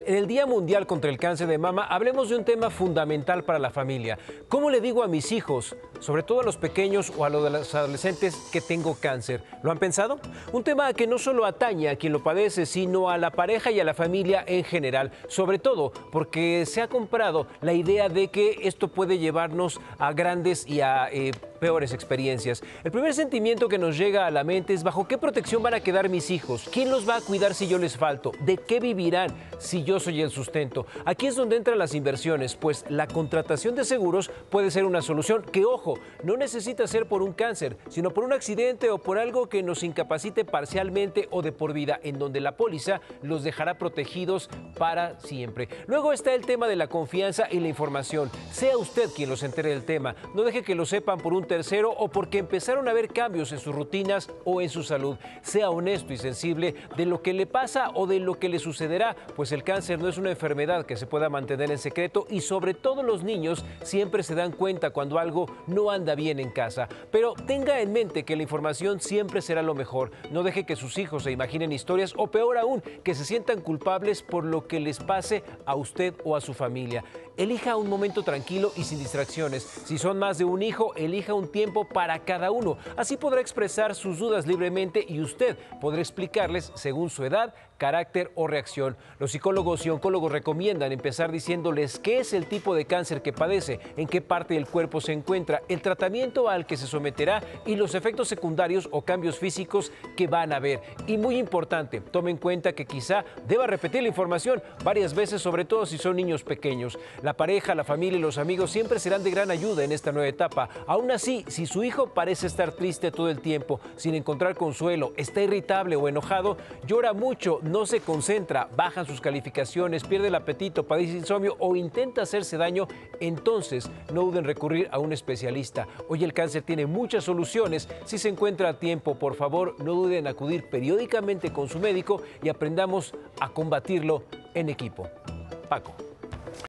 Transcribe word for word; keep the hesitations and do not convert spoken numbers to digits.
En el Día Mundial contra el Cáncer de Mama, hablemos de un tema fundamental para la familia. ¿Cómo le digo a mis hijos, sobre todo a los pequeños o a los adolescentes, que tengo cáncer? ¿Lo han pensado? Un tema que no solo atañe a quien lo padece, sino a la pareja y a la familia en general. Sobre todo porque se ha comprado la idea de que esto puede llevarnos a grandes y a eh, peores experiencias. El primer sentimiento que nos llega a la mente es: ¿bajo qué protección van a quedar mis hijos? ¿Quién los va a cuidar si yo les falto? ¿De qué vivirán si yo soy el sustento? Aquí es donde entran las inversiones, pues la contratación de seguros puede ser una solución que, ojo, no necesita ser por un cáncer, sino por un accidente o por algo que nos incapacite parcialmente o de por vida, en donde la póliza los dejará protegidos para siempre. Luego está el tema de la confianza y la información. Sea usted quien los entere del tema. No deje que lo sepan por un tercero o porque empezaron a ver cambios en sus rutinas o en su salud. Sea honesto y sensible de lo que le pasa o de lo que le sucederá, pues el cáncer no es una enfermedad que se pueda mantener en secreto, y sobre todo los niños siempre se dan cuenta cuando algo no anda bien en casa. Pero tenga en mente que la información siempre será lo mejor. No deje que sus hijos se imaginen historias, o peor aún, que se sientan culpables por lo que les pase a usted o a su familia. Elija un momento tranquilo y sin distracciones. Si son más de un hijo, elija un tiempo para cada uno. Así podrá expresar sus dudas libremente y usted podrá explicarles según su edad, carácter o reacción. Los psicólogos y oncólogos recomiendan empezar diciéndoles qué es el tipo de cáncer que padece, en qué parte del cuerpo se encuentra, el tratamiento al que se someterá y los efectos secundarios o cambios físicos que van a ver. Y muy importante, tome en cuenta que quizá deba repetir la información varias veces, sobre todo si son niños pequeños. La pareja, la familia y los amigos siempre serán de gran ayuda en esta nueva etapa. Aún así, si su hijo parece estar triste todo el tiempo, sin encontrar consuelo, está irritable o enojado, llora mucho, no se concentra, bajan sus calificaciones, pierde el apetito, padece insomnio o intenta hacerse daño, entonces no duden en recurrir a un especialista. Hoy el cáncer tiene muchas soluciones. Si se encuentra a tiempo, por favor, no duden en acudir periódicamente con su médico y aprendamos a combatirlo en equipo. Paco.